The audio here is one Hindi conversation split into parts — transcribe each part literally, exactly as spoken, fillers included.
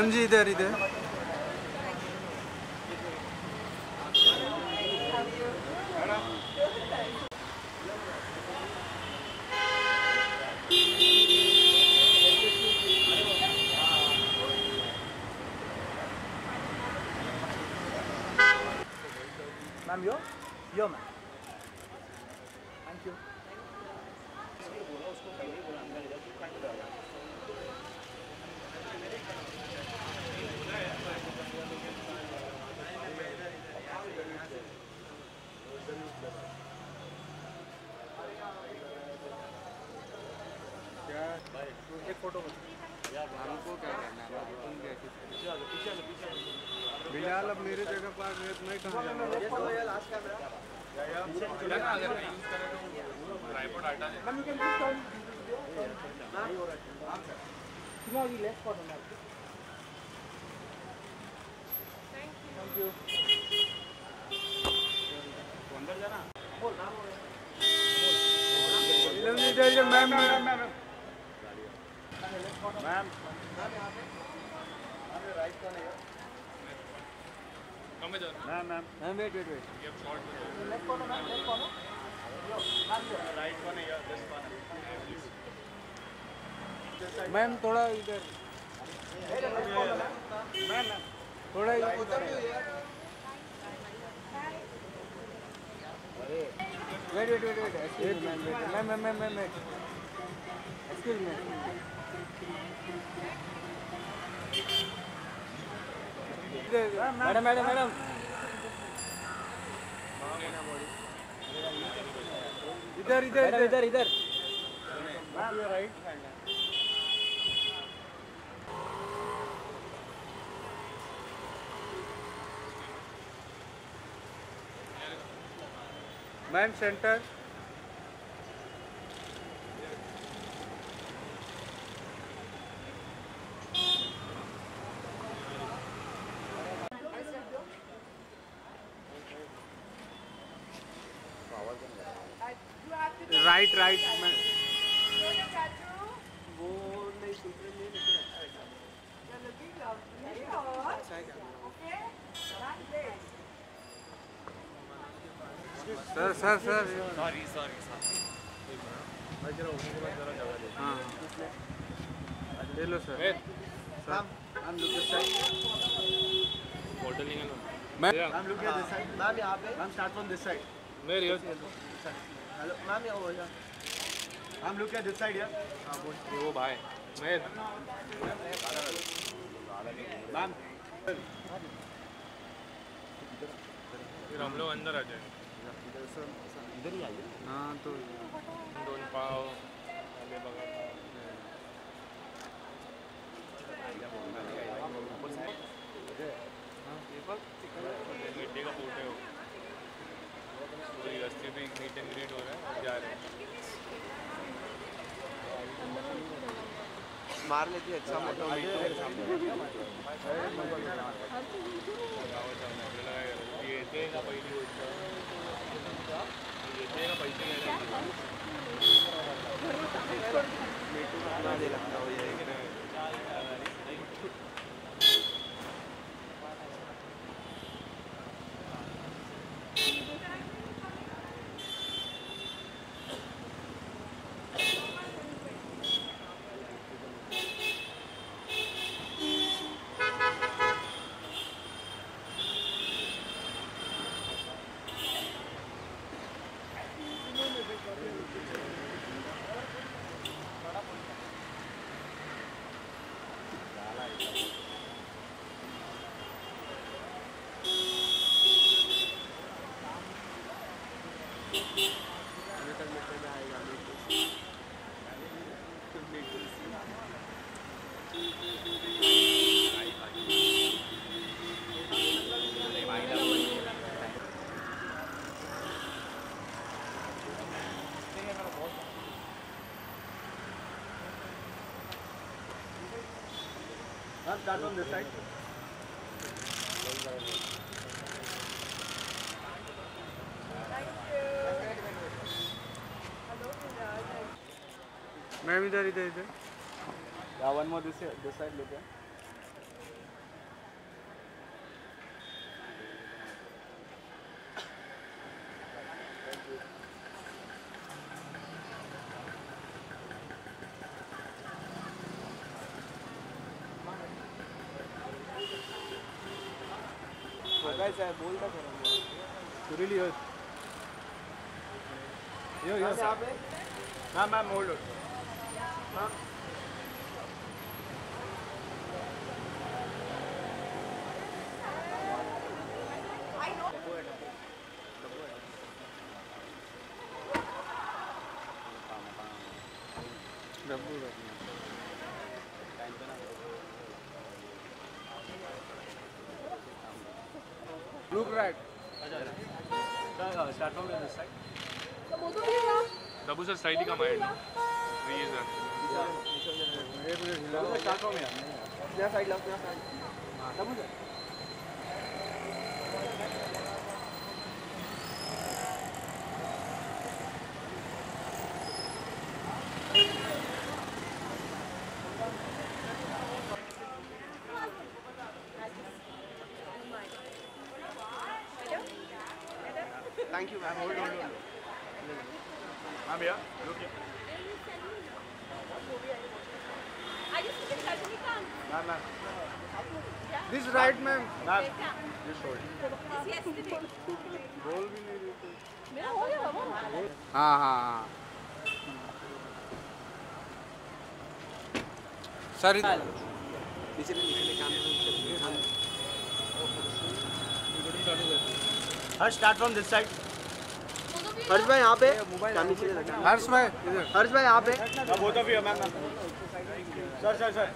नीलम जी इधर इधर। Ma'am yo yo ma'am thank you. एक फोटो हमको क्या करना है? बिलाल अब मेरे जगह पर आ गए तो मैं कहाँ जाऊँ? Thank you. अंदर जाना ma'am ma'am ma'am ma'am ma'am ma'am ma'am wait wait wait ma'am थोड़ा इधर मैम मैम थोड़ा इधर wait wait wait wait excuse me ma'am ma'am ma'am ma'am excuse me madam madam madam इधर इधर इधर इधर ma'am right ma'am centre right right मैं वो नहीं सूत्र नहीं sir sir sir sorry sorry sorry हाँ ले लो sir sir I'm look this side. Hotel नहीं है मैं I'm looking at this side. Ma'am यहाँ पे. Ma'am start from this side. मैं रियल Hello, ma'am यहाँ over here. I'm looking at this side here. हाँ बोल. वो भाई मैं Ma'am. फिर हम लोग अंदर आ जाएंगे। इधर ही आइए. हाँ तो दोन पाव आले बघा मिट्टी का फोटो है पूरी रस्ते पे मीट एंड ग्रीट हो रहा है और जा रहे हैं मार लेती है अच्छा मोटा येते का पहिली गोष्ट येते का पैसे घ्यायला लगता हो जाएगा. Start on this side. Ma'am इधर इधर इधर Yeah, one more this this side look. guys, I बोलता करूँगा. Really good. Yo, yo. यहाँ पे. Ma'am, ma'am, hold on. हाँ. डब्बू रखना. Look right. Start from this side. Dabbu sir side ही का माइंड थ्री इज एक मिनट हिला. Start from here. यहाँ side लाओ, यहाँ side. हाँ, Dabbu sir. Thank you, ma'am. Hold on, hold on. हाँ भैया look here. Ma'am, ma'am. This right, ma'am. Ma'am, बोल भी नहीं रही थी. हाँ हाँ हाँ. सर पीछे पे नीचे काम हाँ start from this side. हर्ष भाई यहाँ पे काम नीचे लगा. हर्ष भाई इधर. हर्ष भाई यहाँ पे. हाँ both of you, ma'am, ma'am. Sir, sir, sir.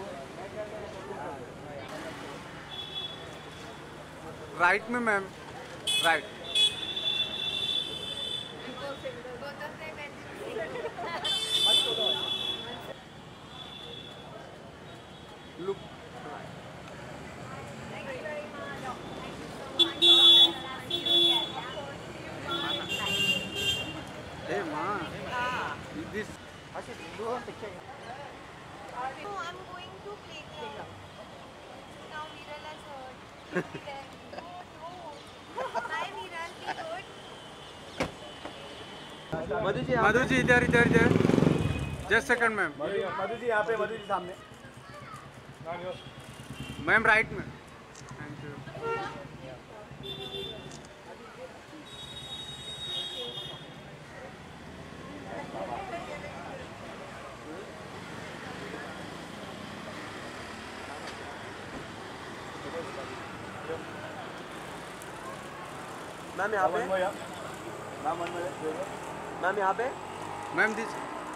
Right में ma'am. Right. Look. Hey ma. This. No, I'm going to play game. Now Viral has heard. No, no. Hi Viral, be good. Madhu ji यहाँ मधु जी इधर इधर इधर. Just second ma'am. Madhu ji यहाँ पे, मधु जी सामने. मैम राइट में. Thank you. मैम यहाँ पे. मैम मैम यहाँ पे. Ma'am this.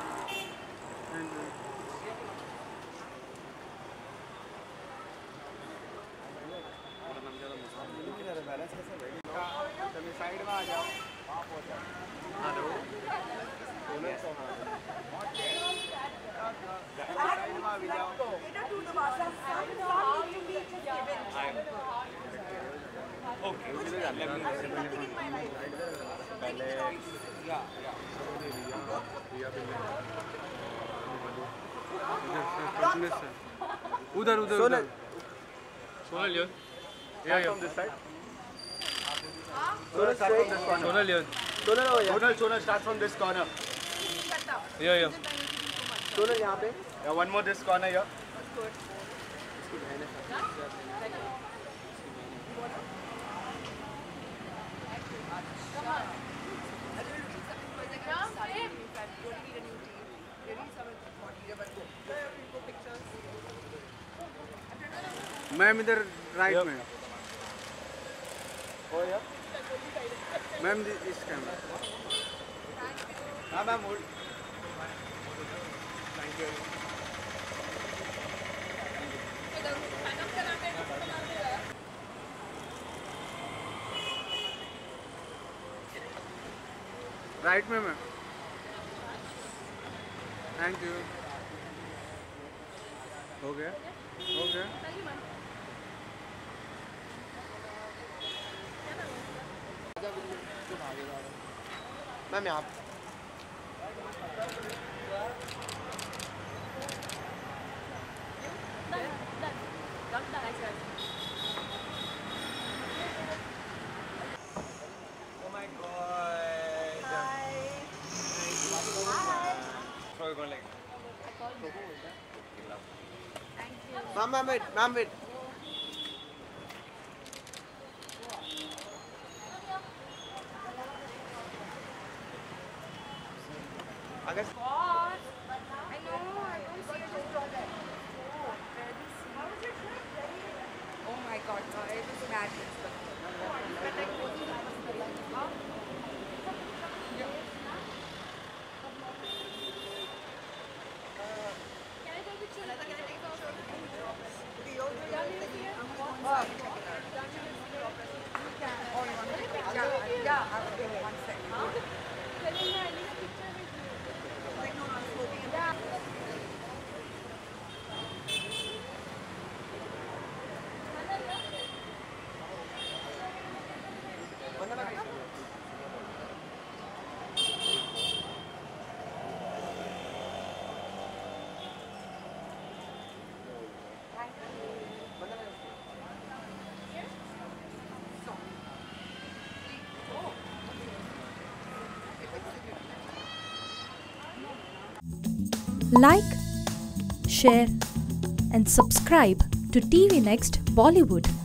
साइड में आ जाओ. हेलो. साइड में आ भी जाओ. उधर उधर Sonal. Sonal here. Yeah, yeah. From this side. Sonal straight. Sonal here. Sonal हो यहाँ. Sonal, Sonal, start from this corner. Yeah, yeah. Sonal यहाँ पे. Yeah, one more this corner here. Ma'am इधर राइट में. हो यहाँ. मैम इस कैमरा. हाँ ma'am hold. Thank you. Right में मैम. Thank you. हो गया. हो गया. मैम यहाँ. Oh my god. Hi. So you're going like. Thank you. Ma'am, ma'am, wait, ma'am, wait. अगर God. I know. I don't see it. Oh, barely see. Oh my God. Uh, it was madness. But like, huh? Can I take a picture? Can I take a picture? Yeah, yeah. One second. Like, share and subscribe to T V Next Bollywood.